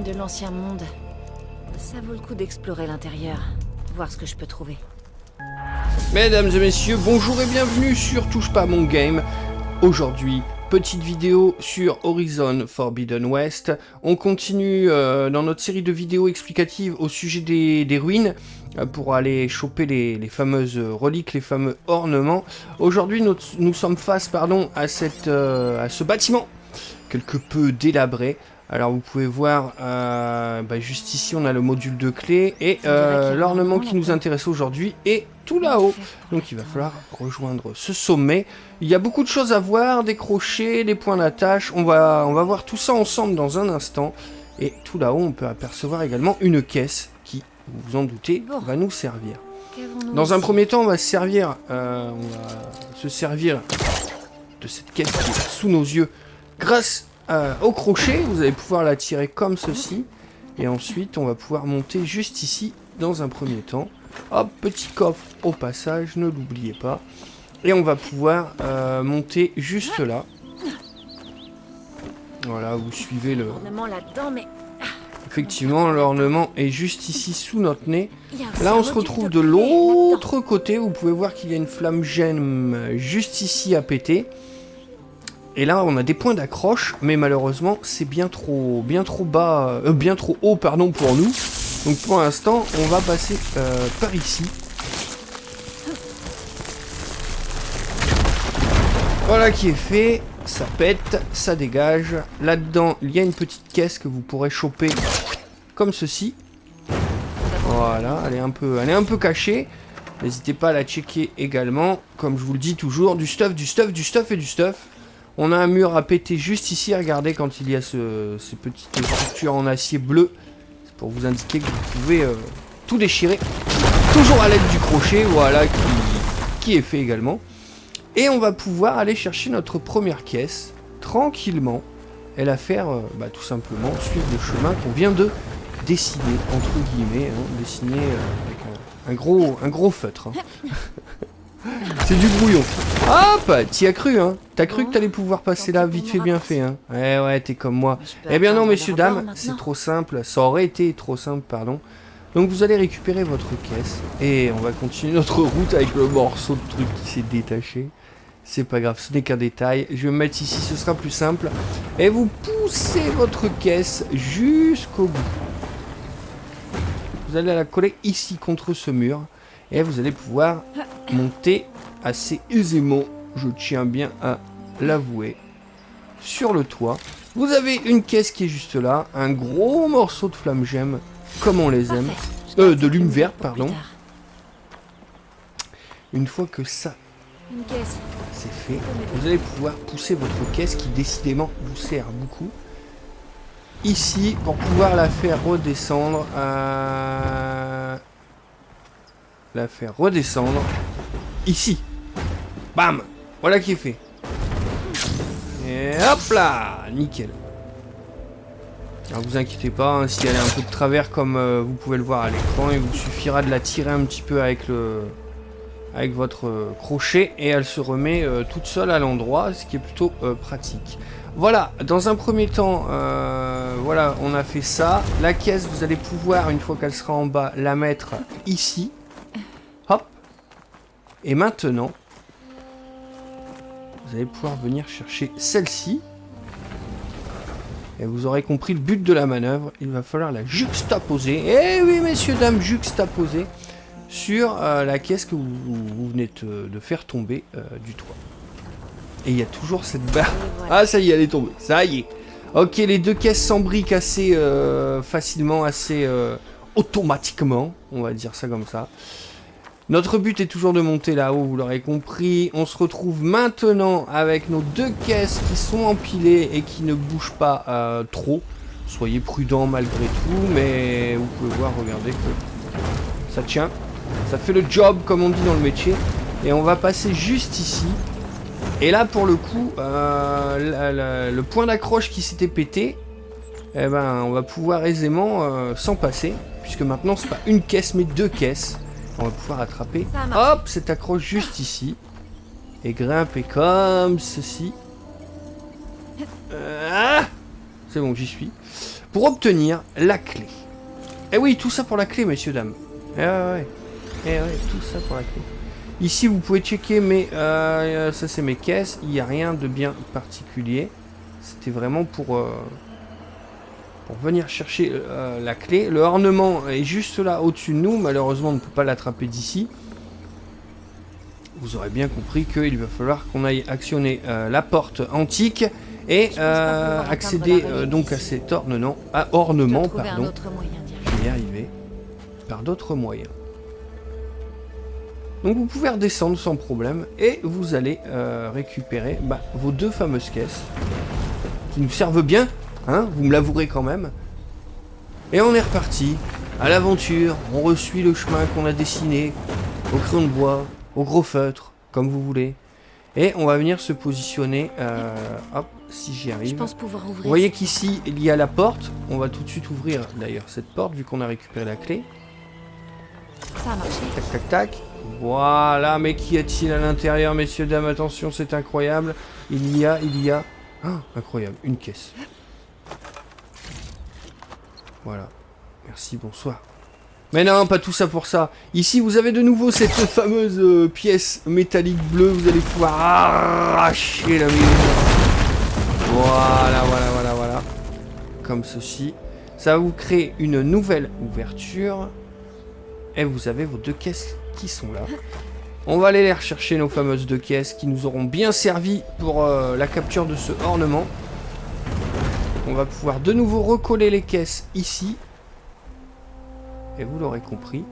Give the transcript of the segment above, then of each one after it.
ruines de l'ancien monde. Ça vaut le coup d'explorer l'intérieur, voir ce que je peux trouver. Mesdames et messieurs, bonjour et bienvenue sur Touche pas à mon game. Aujourd'hui, petite vidéo sur Horizon Forbidden West. On continue dans notre série de vidéos explicatives au sujet des ruines pour aller choper les fameuses reliques, les fameux ornements. Aujourd'hui, nous sommes face à ce bâtiment quelque peu délabré. Alors vous pouvez voir, juste ici on a le module de clé et l'ornement qui nous intéresse aujourd'hui est tout là-haut. Donc il va falloir rejoindre ce sommet. Il y a beaucoup de choses à voir, des crochets, des points d'attache. On va voir tout ça ensemble dans un instant. Et tout là-haut on peut apercevoir également une caisse qui, vous vous en doutez, va nous servir. Dans un premier temps on va se servir de cette caisse qui est sous nos yeux grâce au crochet. Vous allez pouvoir la tirer comme ceci et ensuite on va pouvoir monter juste ici dans un premier temps. Hop, petit coffre au passage, ne l'oubliez pas, et on va pouvoir monter juste là. Voilà, vous suivez le... Effectivement, l'ornement est juste ici sous notre nez. Là on se retrouve de l'autre côté. Vous pouvez voir qu'il y a une flamme gemme juste ici à péter. Et là, on a des points d'accroche, mais malheureusement, c'est bien trop haut, pardon, pour nous. Donc pour l'instant, on va passer par ici. Voilà qui est fait. Ça pète, ça dégage. Là-dedans, il y a une petite caisse que vous pourrez choper comme ceci. Voilà, elle est un peu cachée. N'hésitez pas à la checker également. Comme je vous le dis toujours, du stuff, du stuff, du stuff et du stuff. On a un mur à péter juste ici, regardez, quand il y a ces petites structures en acier bleu. C'est pour vous indiquer que vous pouvez tout déchirer. Toujours à l'aide du crochet, voilà, qui est fait également. Et on va pouvoir aller chercher notre première caisse, tranquillement. Et la faire, tout simplement, suivre le chemin qu'on vient de dessiner, entre guillemets. Dessiner avec un gros feutre. C'est du brouillon. Hop, t'y as cru, hein. T'as cru que t'allais pouvoir passer là, vite fait, bien fait, hein. Ouais, t'es comme moi. Eh bien non, messieurs, dames, c'est trop simple. Ça aurait été trop simple, pardon. Donc vous allez récupérer votre caisse. Et on va continuer notre route avec le morceau de truc qui s'est détaché. C'est pas grave, ce n'est qu'un détail. Je vais me mettre ici, ce sera plus simple. Et vous poussez votre caisse jusqu'au bout. Vous allez la coller ici contre ce mur. Et vous allez pouvoir monter assez aisément, je tiens bien à l'avouer, sur le toit. Vous avez une caisse qui est juste là, un gros morceau de flamme gemme, comme on les aime, de lume verte, pardon. Une fois que ça c'est fait, vous allez pouvoir pousser votre caisse qui décidément vous sert beaucoup. Ici, pour pouvoir la faire redescendre ici. Bam, voilà qui est fait. Et hop là, nickel. Alors vous inquiétez pas, hein, si elle est un peu de travers comme vous pouvez le voir à l'écran, il vous suffira de la tirer un petit peu avec votre crochet et elle se remet toute seule à l'endroit, ce qui est plutôt pratique. Voilà, dans un premier temps, voilà, on a fait ça. La caisse, vous allez pouvoir, une fois qu'elle sera en bas, la mettre ici. Hop. Et maintenant, vous allez pouvoir venir chercher celle-ci. Et vous aurez compris le but de la manœuvre. Il va falloir la juxtaposer. Eh oui, messieurs, dames, juxtaposer sur la caisse que vous venez de faire tomber du toit. Et il y a toujours cette barre. Voilà. Ah, ça y est, elle est tombée. Ça y est. Ok, les deux caisses s'embriquent assez facilement, assez automatiquement. On va dire ça comme ça. Notre but est toujours de monter là-haut, vous l'aurez compris. On se retrouve maintenant avec nos deux caisses qui sont empilées et qui ne bougent pas trop. Soyez prudents malgré tout, mais vous pouvez voir, regardez que ça tient. Ça fait le job, comme on dit dans le métier. Et on va passer juste ici. Et là, pour le coup, le point d'accroche qui s'était pété, eh ben, on va pouvoir aisément s'en passer. Puisque maintenant, c'est pas une caisse, mais deux caisses. On va pouvoir attraper, hop, cette accroche juste ici. Et grimper comme ceci. C'est bon, j'y suis. pour obtenir la clé. Et oui, tout ça pour la clé, messieurs, dames. Ouais. Tout ça pour la clé. Ici, vous pouvez checker, mais ça, c'est mes caisses. Il n'y a rien de bien particulier. C'était vraiment pour venir chercher la clé. Le ornement est juste là, au-dessus de nous. Malheureusement, on ne peut pas l'attraper d'ici. Vous aurez bien compris qu'il va falloir qu'on aille actionner la porte antique et accéder donc à cet ornement, pardon. Je vais y arriver. Par d'autres moyens. Donc vous pouvez redescendre sans problème et vous allez récupérer vos 2 fameuses caisses qui nous servent bien, hein, vous me l'avouerez quand même. Et on est reparti à l'aventure, on resuit le chemin qu'on a dessiné au crayon de bois, au gros feutre, comme vous voulez. Et on va venir se positionner, hop, si j'y arrive. Je pense pouvoir ouvrir. Vous voyez qu'ici il y a la porte, on va tout de suite ouvrir d'ailleurs cette porte vu qu'on a récupéré la clé. Ça a marché. Tac tac tac. Voilà, mais qu'y a-t-il à l'intérieur, messieurs, dames? Attention, c'est incroyable. Il y a... Ah, incroyable, une caisse. Voilà. Merci, bonsoir. Mais non, pas tout ça pour ça. Ici, vous avez de nouveau cette fameuse pièce métallique bleue. Vous allez pouvoir arracher la maison. Voilà. Comme ceci. Ça va vous créer une nouvelle ouverture. Et vous avez vos 2 caisses qui sont là. On va aller les rechercher, nos fameuses 2 caisses qui nous auront bien servi pour la capture de ce ornement. On va pouvoir de nouveau recoller les caisses ici. Et vous l'aurez compris.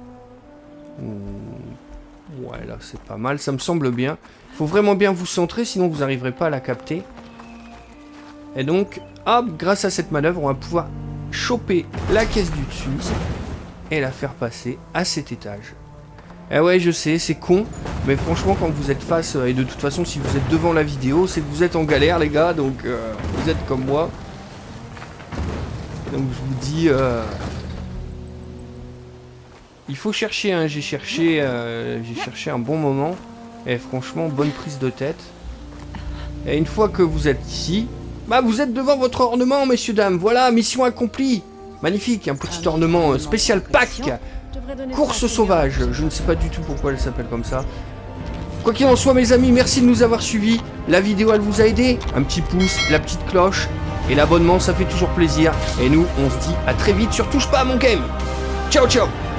Ouais, là c'est pas mal, ça me semble bien. Il faut vraiment bien vous centrer, sinon vous n'arriverez pas à la capter. Et donc, hop, grâce à cette manœuvre, on va pouvoir choper la caisse du dessus et la faire passer à cet étage. Eh ouais, je sais, c'est con, mais franchement, quand vous êtes face, et de toute façon, si vous êtes devant la vidéo, c'est que vous êtes en galère, les gars, donc vous êtes comme moi. Donc je vous dis, il faut chercher, hein. J'ai cherché un bon moment, et franchement, bonne prise de tête. Et une fois que vous êtes ici, vous êtes devant votre ornement, messieurs, dames. Voilà, mission accomplie. Magnifique, un petit ornement spécial pack. Course sauvage, je ne sais pas du tout pourquoi elle s'appelle comme ça. Quoi qu'il en soit, mes amis, merci de nous avoir suivis. La vidéo, elle vous a aidé. Un petit pouce, la petite cloche et l'abonnement, ça fait toujours plaisir. Et nous, on se dit à très vite sur Touche pas à mon game. Ciao, ciao.